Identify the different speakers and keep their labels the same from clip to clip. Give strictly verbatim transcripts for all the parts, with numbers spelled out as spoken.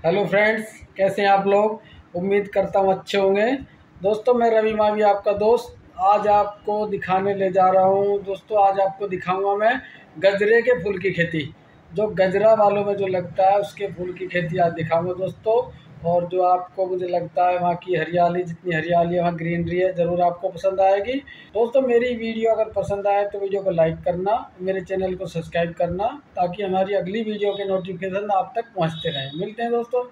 Speaker 1: Hello friends, कैसे हैं आप लोग। उम्मीद करता हूँ अच्छे होंगे। दोस्तों, मैं रवि मावी आपका दोस्त आज आपको दिखाने ले जा रहा हूँ। दोस्तों, आज आपको दिखाऊंगा मैं गजरे के फूल की खेती। जो गजरा वालों में जो लगता है उसके फूल की खेती आज दिखाऊंगा दोस्तों। और जो आपको मुझे लगता है वहाँ की हरियाली, जितनी हरियाली है वहाँ ग्रीनरी है, ज़रूर आपको पसंद आएगी। दोस्तों, मेरी वीडियो अगर पसंद आए तो वीडियो को लाइक करना, मेरे चैनल को सब्सक्राइब करना, ताकि हमारी अगली वीडियो के नोटिफिकेशन आप तक पहुँचते रहें। मिलते हैं दोस्तों।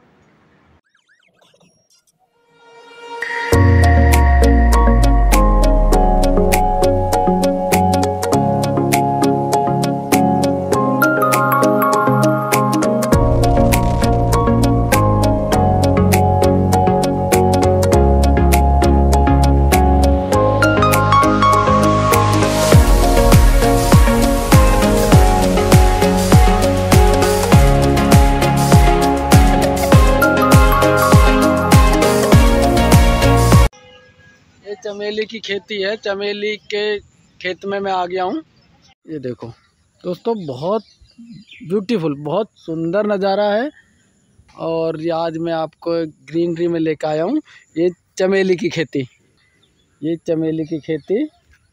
Speaker 1: ये चमेली की खेती है। चमेली के खेत में मैं आ गया हूँ। ये देखो दोस्तों, बहुत ब्यूटीफुल, बहुत सुंदर नज़ारा है। और ये आज मैं आपको ग्रीनरी में लेकर आया हूँ। ये चमेली की खेती, ये चमेली की खेती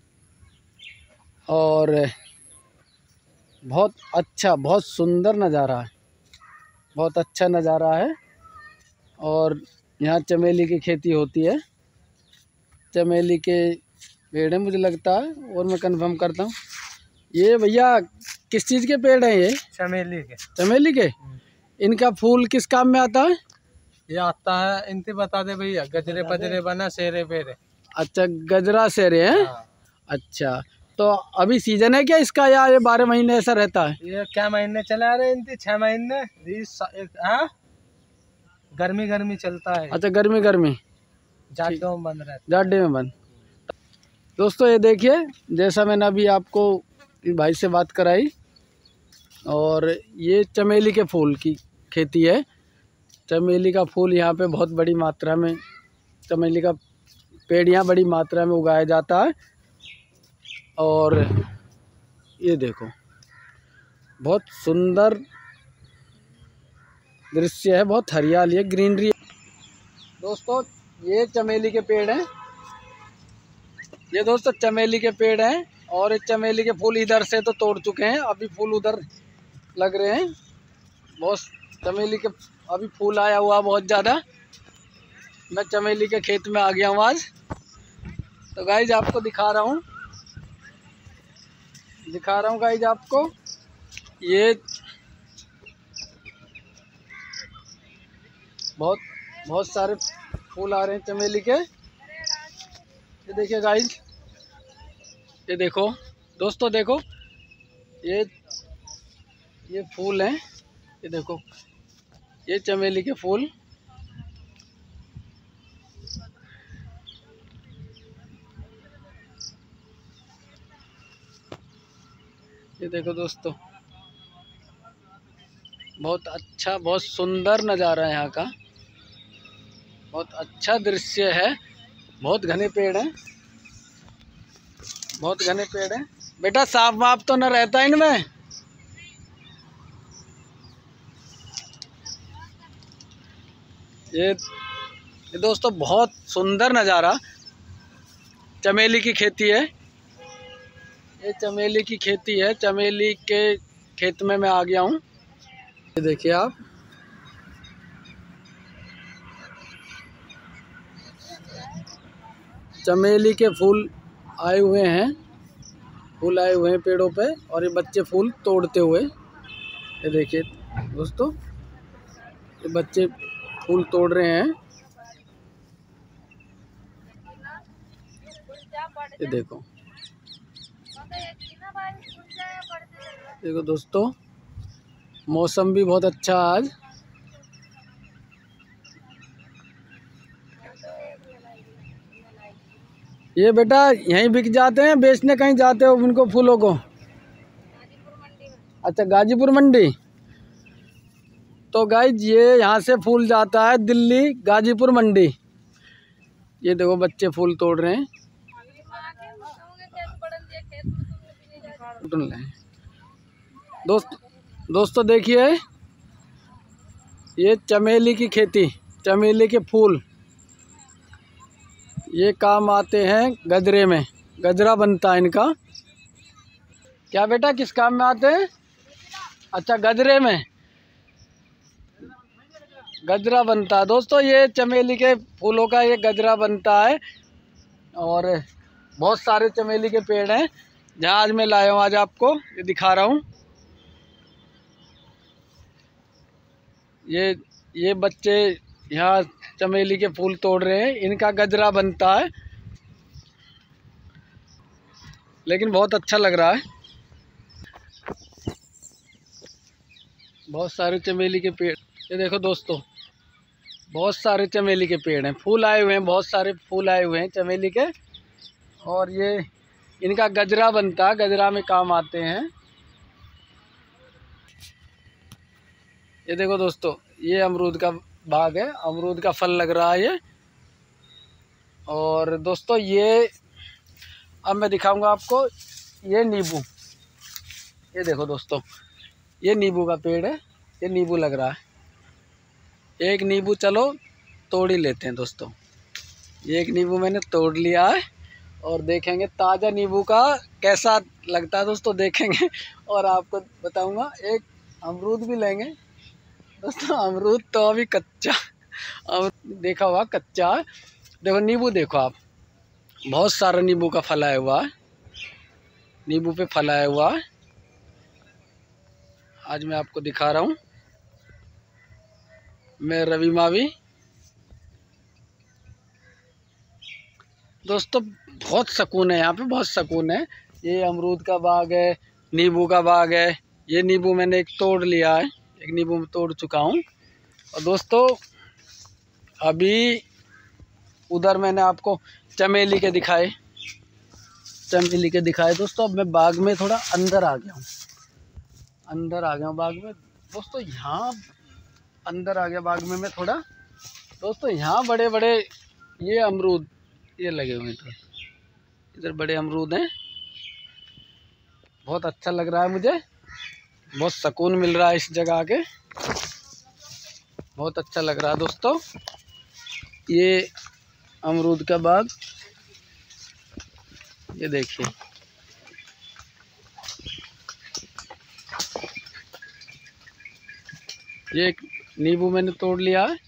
Speaker 1: और बहुत अच्छा, बहुत सुंदर नज़ारा है, बहुत अच्छा नज़ारा है। और यहाँ चमेली की खेती होती है। चमेली के पेड़ हैं मुझे लगता है, और मैं कंफर्म करता हूँ। ये भैया किस चीज़ के पेड़ हैं ये?
Speaker 2: चमेली के।
Speaker 1: चमेली के। इनका फूल किस काम में आता है?
Speaker 2: ये आता है, इनसे बता दे भैया, गजरे पजरे बना शेरे पेरे।
Speaker 1: अच्छा, गजरा शेरे हैं।
Speaker 2: हाँ।
Speaker 1: अच्छा, तो अभी सीजन है क्या इसका, या ये बारह महीने ऐसा रहता है?
Speaker 2: ये क्या महीने चला रहे इनती, छह महीने हाँ? गर्मी गर्मी चलता है।
Speaker 1: अच्छा, गर्मी गर्मी
Speaker 2: जाड़ों में बंद रहता है।
Speaker 1: जाड़े में बंद। दोस्तों, ये देखिए, जैसा मैंने अभी आपको इस भाई से बात कराई, और ये चमेली के फूल की खेती है। चमेली का फूल यहाँ पे बहुत बड़ी मात्रा में, चमेली का पेड़ यहाँ बड़ी मात्रा में उगाया जाता है। और ये देखो, बहुत सुंदर दृश्य है, बहुत हरियाली है, ग्रीनरी है। दोस्तों, ये चमेली के पेड़ हैं। ये दोस्तों चमेली के पेड़ हैं, और इस चमेली के फूल इधर से तो तोड़ चुके हैं, अभी फूल उधर लग रहे हैं। बहुत चमेली के अभी फूल आया हुआ बहुत ज़्यादा। मैं चमेली के खेत में आ गया हूँ आज। तो गाइज आपको दिखा रहा हूँ, दिखा रहा हूँ गाइज आपको। ये बहुत बहुत सारे फूल आ रहे हैं चमेली के। ये देखिए गाइज, ये देखो दोस्तों, देखो ये ये फूल हैं। ये देखो, ये चमेली के फूल। ये देखो दोस्तों, बहुत अच्छा, बहुत सुंदर नज़ारा है यहाँ का, बहुत अच्छा दृश्य है। बहुत घने पेड़ हैं, बहुत घने पेड़ हैं। बेटा, सांप वाप तो न रहता इनमें? ये ये दोस्तों, बहुत सुंदर नज़ारा, चमेली की खेती है। ये चमेली की खेती है। चमेली के खेत में मैं आ गया हूँ। ये देखिए आप, चमेली के फूल आए हुए हैं, फूल आए हुए हैं पेड़ों पे, और ये बच्चे फूल तोड़ते हुए। ये देखिए दोस्तों, ये बच्चे फूल तोड़ रहे हैं। ये देखो, देखो दोस्तों, मौसम भी बहुत अच्छा आज। ये बेटा यहीं बिक जाते हैं, बेचने कहीं जाते हो उनको फूलों को? अच्छा, गाजीपुर मंडी। तो गाइज, ये यहाँ से फूल जाता है दिल्ली, गाजीपुर मंडी। ये देखो, बच्चे फूल तोड़ रहे हैं। दोस्त दोस्तों देखिए, ये चमेली की खेती, चमेली के फूल ये काम आते हैं गजरे में, गजरा बनता है इनका। क्या बेटा किस काम में आते हैं? अच्छा गजरे में गजरा बनता है। दोस्तों ये चमेली के फूलों का ये गजरा बनता है और बहुत सारे चमेली के पेड़ हैं जहाँ आज मैं लाया हूँ, आज आपको ये दिखा रहा हूँ। ये ये बच्चे यहाँ चमेली के फूल तोड़ रहे हैं, इनका गजरा बनता है, लेकिन बहुत अच्छा लग रहा है। बहुत सारे चमेली के पेड़, ये देखो दोस्तों बहुत सारे चमेली के पेड़ हैं, फूल आए हुए हैं, बहुत सारे फूल आए हुए हैं चमेली के, और ये इनका गजरा बनता है, गजरा में काम आते हैं। ये देखो दोस्तों ये अमरूद का बाग है, अमरूद का फल लग रहा है ये। और दोस्तों ये अब मैं दिखाऊंगा आपको ये नींबू, ये देखो दोस्तों ये नींबू का पेड़ है, ये नींबू लग रहा है। एक नींबू चलो तोड़ ही लेते हैं दोस्तों। ये एक नींबू मैंने तोड़ लिया है और देखेंगे ताज़ा नींबू का कैसा लगता है दोस्तों, देखेंगे और आपको बताऊंगा। एक अमरूद भी लेंगे दोस्तों, अमरूद तो अभी कच्चा, अमरूद देखा हुआ कच्चा है। देखो नींबू देखो आप, बहुत सारा नींबू का फल आया हुआ है, नींबू पे फल आया हुआ है। आज मैं आपको दिखा रहा हूँ, मैं रवि मावी। दोस्तों बहुत सुकून है यहाँ पे, बहुत सुकून है। ये अमरूद का बाग है, नींबू का बाग है। ये नींबू मैंने एक तोड़ लिया है, एक नींबू में तोड़ चुका हूँ। और दोस्तों अभी उधर मैंने आपको चमेली के दिखाए, चमेली के दिखाए दोस्तों। अब मैं बाग में थोड़ा अंदर आ गया हूँ, अंदर आ गया हूँ बाग में दोस्तों। यहाँ अंदर आ गया बाग में मैं थोड़ा दोस्तों। यहाँ बड़े बड़े ये अमरूद ये लगे हुए हैं, इधर बड़े अमरूद हैं। बहुत अच्छा लग रहा है मुझे, बहुत सुकून मिल रहा है इस जगह आके, बहुत अच्छा लग रहा है दोस्तों। ये अमरूद का बाग ये देखिए, ये एक नींबू मैंने तोड़ लिया है।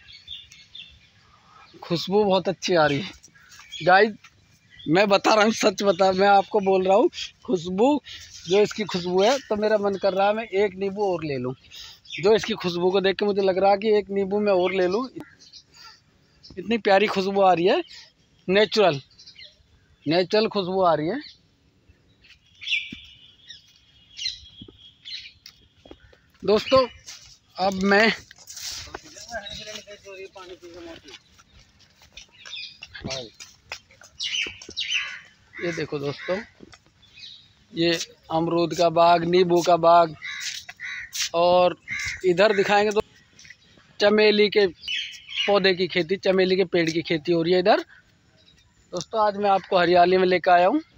Speaker 1: खुशबू बहुत अच्छी आ रही है गाइस, मैं बता रहा हूँ, सच बता, मैं आपको बोल रहा हूँ, खुशबू जो इसकी खुशबू है तो मेरा मन कर रहा है मैं एक नींबू और ले लूँ। जो इसकी खुशबू को देख के मुझे लग रहा है कि एक नींबू मैं और ले लूँ। इतनी प्यारी खुशबू आ रही है, नेचुरल नेचुरल खुशबू आ रही है दोस्तों। अब मैं ये देखो दोस्तों, ये अमरूद का बाग, नींबू का बाग, और इधर दिखाएंगे तो चमेली के पौधे की खेती, चमेली के पेड़ की खेती हो रही है इधर दोस्तों। आज मैं आपको हरियाली में लेकर आया हूँ।